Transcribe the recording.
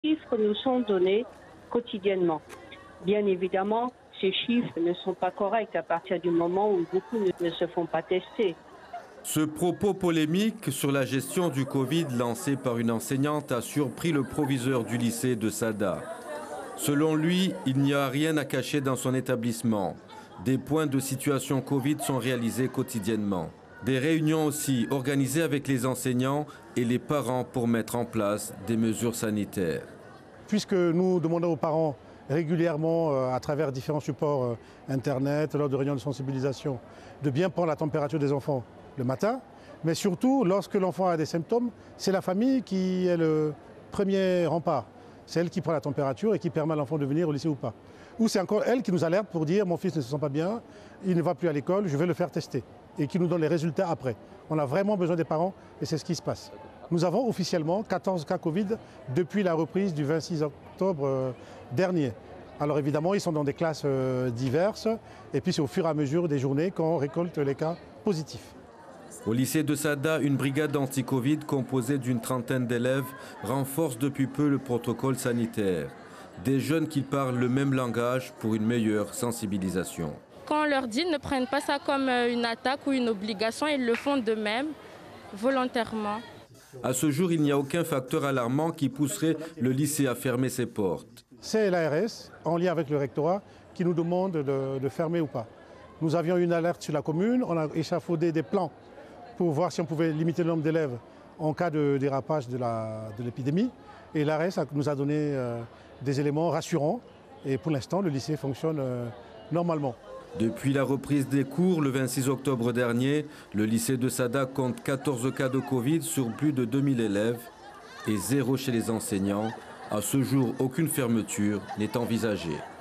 chiffres nous sont donnés quotidiennement. Bien évidemment, ces chiffres ne sont pas corrects à partir du moment où beaucoup ne se font pas tester. Ce propos polémique sur la gestion du Covid lancé par une enseignante a surpris le proviseur du lycée de Sada. Selon lui, il n'y a rien à cacher dans son établissement. Des points de situation Covid sont réalisés quotidiennement. Des réunions aussi organisées avec les enseignants et les parents pour mettre en place des mesures sanitaires. Puisque nous demandons aux parents régulièrement, à travers différents supports Internet, lors de réunions de sensibilisation, de bien prendre la température des enfants le matin, mais surtout, lorsque l'enfant a des symptômes, c'est la famille qui est le premier rempart. C'est elle qui prend la température et qui permet à l'enfant de venir au lycée ou pas. Ou c'est encore elle qui nous alerte pour dire « mon fils ne se sent pas bien, il ne va plus à l'école, je vais le faire tester » et qui nous donne les résultats après. On a vraiment besoin des parents et c'est ce qui se passe. Nous avons officiellement 14 cas Covid depuis la reprise du 26 octobre dernier. Alors évidemment, ils sont dans des classes diverses et puis c'est au fur et à mesure des journées qu'on récolte les cas positifs. Au lycée de Sada, une brigade anti-Covid composée d'une trentaine d'élèves renforce depuis peu le protocole sanitaire. Des jeunes qui parlent le même langage pour une meilleure sensibilisation. Quand on leur dit ne prennent pas ça comme une attaque ou une obligation, ils le font d'eux-mêmes, volontairement. À ce jour, il n'y a aucun facteur alarmant qui pousserait le lycée à fermer ses portes. C'est l'ARS, en lien avec le rectorat, qui nous demande de fermer ou pas. Nous avions une alerte sur la commune, on a échafaudé des plans pour voir si on pouvait limiter le nombre d'élèves en cas de dérapage de l'épidémie. Et l'ARS nous a donné des éléments rassurants. Et pour l'instant, le lycée fonctionne normalement. Depuis la reprise des cours le 26 octobre dernier, le lycée de Sada compte 14 cas de Covid sur plus de 2000 élèves et 0 chez les enseignants. À ce jour, aucune fermeture n'est envisagée.